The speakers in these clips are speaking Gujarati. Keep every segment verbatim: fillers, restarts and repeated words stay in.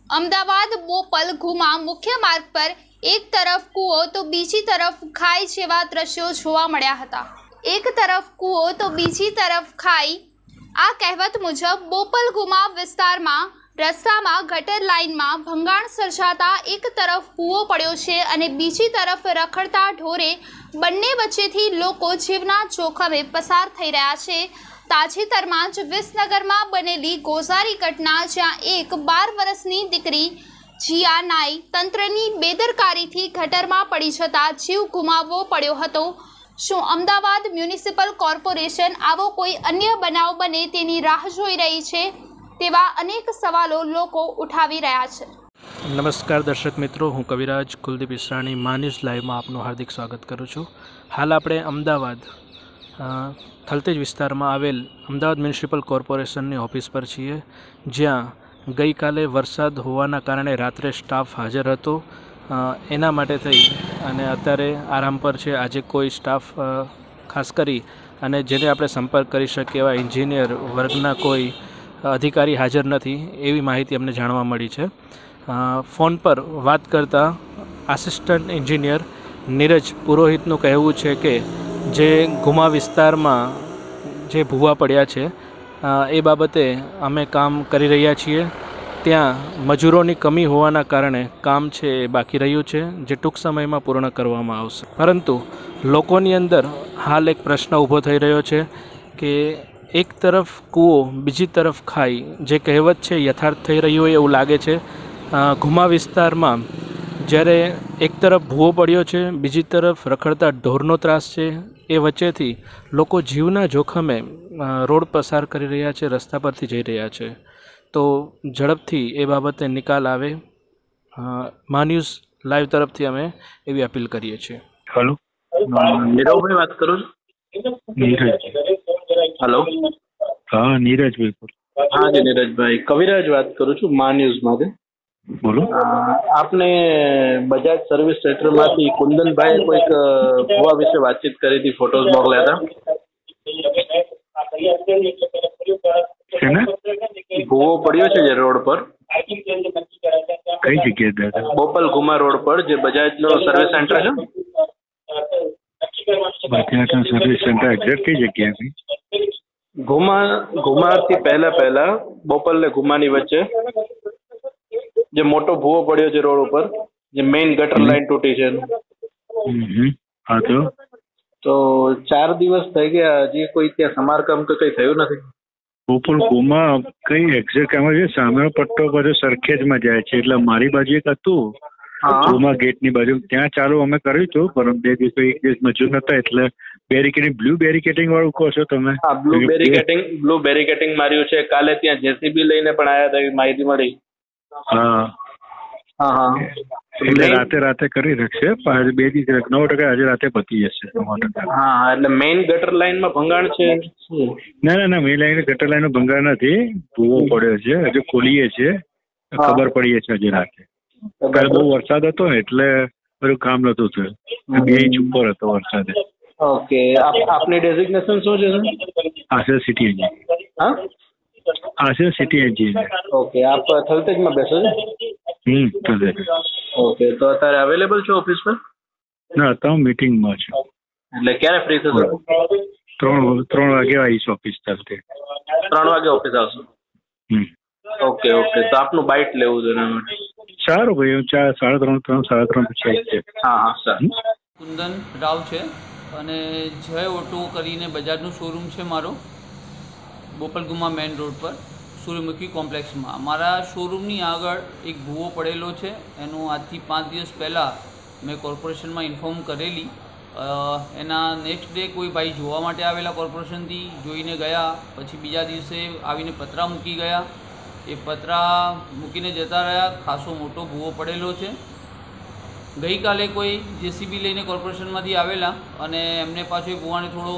અમદાવાદ બોપલ ઘુમા મુખ્ય માર્ગ પર એક તરફ કૂવો તો બીજી તરફ ખાઈ જેવા દ્રશ્યો જોવા મળ્યા હતા। એક તરફ કૂવો તો બીજી તરફ ખાઈ આ કહેવત મુજબ બોપલ ઘુમા વિસ્તારમાં રસ્તામાં ગટર લાઇનમાં ભંગાણ સર્જાતા એક તરફ કૂવો પડ્યો છે અને બીજી તરફ રખડતા ઢોરે બંને વચ્ચેથી લોકો જીવના જોખમે પસાર થઈ રહ્યા છે। તાજેતરમાં જ વિસનગરમાં બનેલી ગોઝારી ઘટના, જ્યાં એક બાર વર્ષની દીકરી જીયા નાઈ તંત્રની બેદરકારીથી ગટરમાં પડી જતા જીવ ગુમાવવો પડ્યો હતો। શું અમદાવાદ મ્યુનિસિપલ કોર્પોરેશન આવો કોઈ અન્ય બનાવ બને તેની રાહ જોઈ રહી છે? તેવા અનેક સવાલો લોકો ઉઠાવી રહ્યા છે। નમસ્કાર દર્શક મિત્રો, હું કવિરાજ કુલદીપ ઈસરાણી મા ન્યૂઝ લાઈવમાં આપનું હાર્દિક સ્વાગત કરું છું। હાલ આપણે અમદાવાદ થલતેજ વિસ્તારમાં આવેલ અમદાવાદ મ્યુનિસિપલ કોર્પોરેશનની ઓફિસ પર છીએ, જ્યાં ગઈકાલે વરસાદ હોવાના કારણે રાત્રે સ્ટાફ હાજર હતો। એના માટે થઈ અને અત્યારે આરામ પર છે। આજે કોઈ સ્ટાફ ખાસ કરી અને જેને આપણે સંપર્ક કરી શકીએ એવા એન્જિનિયર વર્ગના કોઈ અધિકારી હાજર નથી, એવી માહિતી અમને જાણવા મળી છે। ફોન પર વાત કરતાં આસિસ્ટન્ટ એન્જિનિયર નીરજ પુરોહિતનું કહેવું છે કે જે ઘુમા વિસ્તારમાં જે ભૂવા પડ્યા છે એ બાબતે અમે કામ કરી રહ્યા છીએ। ત્યાં મજૂરોની કમી હોવાના કારણે કામ છે એ બાકી રહ્યું છે, જે ટૂંક સમયમાં પૂર્ણ કરવામાં આવશે। પરંતુ લોકોની અંદર હાલ એક પ્રશ્ન ઊભો થઈ રહ્યો છે કે એક તરફ કૂવો બીજી તરફ ખાઈ, જે કહેવત છે યથાર્થ થઈ રહ્યું હોય એવું લાગે છે। ઘુમા વિસ્તારમાં જ્યારે એક તરફ ભૂવો પડ્યો છે, બીજી તરફ રખડતા ઢોરનો ત્રાસ છે, એ વચ્ચેથી લોકો જીવના જોખમે રોડ પસાર કરી રહ્યા છે, રસ્તા પરથી જઈ રહ્યા છે। તો ઝડપથી એ બાબતે નિકાલ આવે, મા ન્યૂઝ લાઈવ તરફથી અમે એવી અપીલ કરીએ છીએ। હેલો, નીરવભાઈ વાત કરું છું? નીરજ। હેલો, હા નીરજ બિલકુલ। હા જી નીરજભાઈ, કવિરાજ વાત કરું છું મા ન્યૂઝમાંથી। બોલો। આપને બજાજ સર્વિસ સેન્ટરમાંથી કુંદનભાઈ કોઈક ભૂવા વિશે વાતચીત કરી હતી, ફોટોઝ મોકલ્યા હતા। ભૂવો પડ્યો છે જે રોડ પર, કઈ જગ્યાએ? બોપલ ઘુમા રોડ પર, જે બજાજનો સર્વિસ સેન્ટર છે। બજાજનો સર્વિસ સેન્ટર એક્ઝેક્ટ કઈ જગ્યાએ? ઘુમા ઘુમાથી પહેલા પહેલા બોપલ ને ઘુમાની વચ્ચે જે મોટો ભૂવો પડ્યો છે રોડ ઉપર, જે મેઇન ગટર લાઈન તૂટી છે। હા તો તો ચાર દિવસ થઈ ગયા, હજી કોઈ ત્યાં સમારકામ કે કઈ થયું નથી। બોપલ ઘુમા કઈ એક્ઝેક્ટ એમાં છે, સામેનો પટ્ટો બધો સરખેજમાં જાય છે, એટલે મારી બાજુ એક હતું ઘુમા ગેટની બાજુ, ત્યાં ચાલુ અમે કર્યું હતું, પરંતુ બે દિવસ એક દિવસ મજૂર નતા એટલે બેરિકેડિંગ બ્લુ બેરિકેડિંગ વાળું કહો છો તમે? હા, બ્લુ બેરિકેડિંગ બ્લુ બેરિકેડિંગ માર્યું છે। કાલે ત્યાં જેસીબી લઈને પણ આવ્યા હતા, એવી માહિતી મળી। હા હા હા, એટલે રાતે રાતે કરી રાખશે, બે દિવસ નવ ટકા આજે રાતે પતી જશે નવ ટકા। હા, એટલે મેઇન ગટર લાઈનમાં ભંગાણ છે? ના ના ના, મેઇન લાઈન ગટર લાઈન ભંગાણ નથી, ભૂવો પડ્યો છે, હજુ ખોલીએ છે, ખબર પડીએ છે હજી રાતે। કાલે બહુ વરસાદ હતો ને એટલે બધું કામ નતું થયું, બે ઇંચ ઉપર હતો વરસાદ। ઓકે, આપની ડેઝિગ્નેશન શું છે? આશર સિટી એન્જિનિયર। હા, આશર સિટી એન્જિનિયર। ઓકે, આપ થલતેજમાં બેસો છો? હમ થલતેજ। ઓકે, તો અત્યારે અવેલેબલ છો ઓફિસ પર? ના, અત્યારે મીટિંગમાં છું। એટલે ક્યારે ફ્રી થશો? ત્રણ ત્રણ વાગે આવીશ ઓફિસ થલતેજ। ત્રણ વાગે ઓફિસ આવશો? હમ ઓકે ઓકે, તો આપનું બાઇટ લેવું છે એના માટે। સારું ભાઈ, હું ચાર સાડા ત્રણ ત્રણ સાડા ત્રણ પછી આવી છે। હા હા સર। કુંદન રાવ છે અને જય ઓટો કરીને બજાજનું શોરૂમ છે મારો, બોપલ ઘુમા મેઇન રોડ પર સૂર્યમુખી કોમ્પ્લેક્સમાં। મારા શોરૂમની આગળ એક ભૂવો પડેલો છે, એનું આજથી પાંચ દિવસ પહેલાં મેં કોર્પોરેશનમાં ઇન્ફોર્મ કરેલી। એના નેક્સ્ટ ડે કોઈ ભાઈ જોવા માટે આવેલા કોર્પોરેશનથી, જોઈને ગયા, પછી બીજા દિવસે આવીને પતરા મૂકી ગયા। એ પતરા મૂકીને જતા રહ્યા, ખાસો મોટો ભૂવો પડેલો છે। ગઈકાલે કોઈ જેસીબી લઈને કોર્પોરેશનમાંથી આવેલા અને એમને પાછો એ ભૂવાને થોડો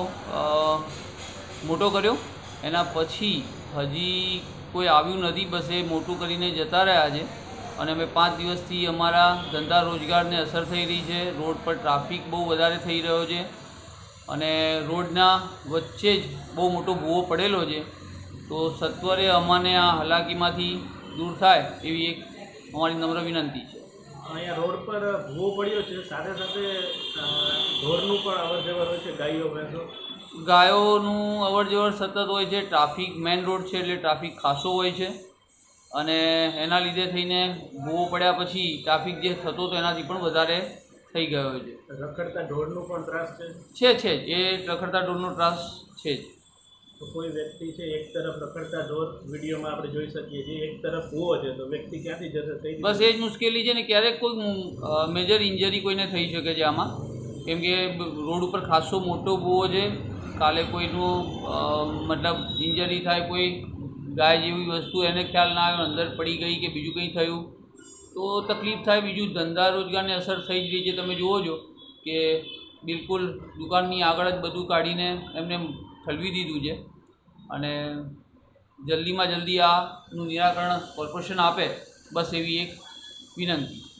મોટો કર્યો। એના પછી હજી કોઈ આવ્યું નથી, બસ એ મોટું કરીને જતા રહ્યા છે। અને અમે પાંચ દિવસથી અમારા ધંધા રોજગારને અસર થઈ રહી છે। રોડ પર ટ્રાફિક બહુ વધારે થઈ રહ્યો છે અને રોડના વચ્ચે જ બહુ મોટો ભૂવો પડેલો છે। તો સત્વરે અમને આ હાલાકીમાંથી દૂર થાય એવી એક અમારી નમ્ર વિનંતી છે. અહીંયા રોડ પર ભૂવો પડ્યો છે, સાથે સાથે અ, ઢોરનું પણ અવર જવર હોય છે, ગાયો ભેંસો. ગાયોનું અવર જવર સતત હોય છે. ટ્રાફિક મેઇન રોડ છે એટલે ટ્રાફિક ખાસો હોય છે અને એના લીધે થઈને ભૂવો પડ્યા પછી ટ્રાફિક જે થતો હતો એનાથી પણ વધારે થઈ ગયો છે. રખડતા ઢોરનું પણ ત્રાસ છે. છે છે જ એ રખડતા ઢોરનો ત્રાસ છે જ. તો કોઈ વ્યક્તિ છે એક તરફ રખડતા ઢોર વિડીયોમાં આપણે જોઈ શકીએ છીએ, એક તરફ ભૂવો છે, તો વ્યક્તિ ક્યાંથી જશે? કઈ રીતે? બસ એ જ મુશ્કેલી છે ને, ક્યારેક કોઈ મેજર ઇન્જરી કોઈને થઈ શકે છે આમાં, કેમ કે રોડ ઉપર ખાસો મોટો ભૂવો છે. કાલે કોઈનું અ, મતલબ ઇન્જરી થાય, કોઈ ગાય જેવી વસ્તુ એને ખ્યાલ ના આવ્યો અંદર પડી ગઈ કે બીજું કંઈ થયું તો તકલીફ થાય. બીજું ધંધા રોજગારને અસર થઈ જ રહી છે. તમે જુઓ છો કે બિલકુલ દુકાનની આગળ જ બધું કાઢીને એમને ઠલવી દીધું છે અને જલ્દીમાં જલ્દી આનું નિરાકરણ કોર્પોરેશન આપે, બસ એવી એક વિનંતી.